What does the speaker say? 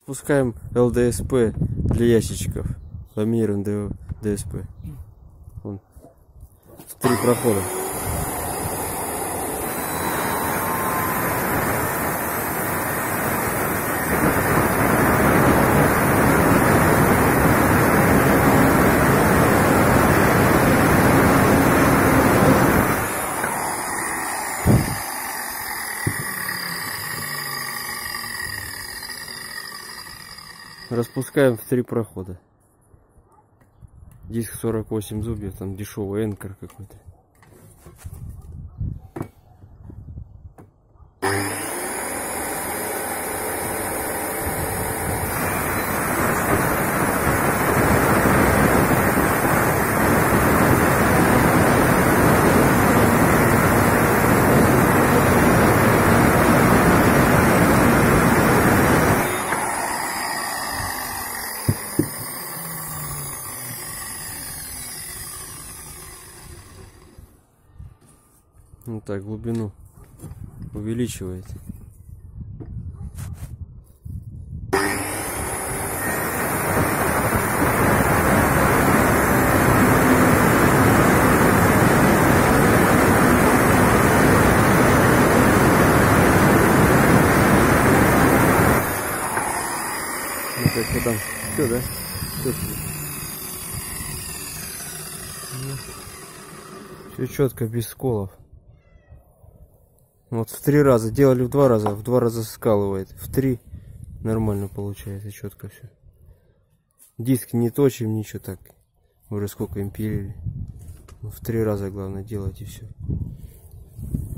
Пускаем ЛДСП для ящичков. Ламинируем ДСП. Вон. В 3 прохода. Распускаем в 3 прохода. Диск 48 зубьев, там дешевый Энкор какой-то. Вот так глубину увеличивает. Ну как там все, да? Все четко, без сколов. Вот в 3 раза. Делали в 2 раза. В 2 раза скалывает. В 3 нормально получается. Четко все. Диск не точим, ничего так. Уже сколько им пилили. В 3 раза главное делать и все.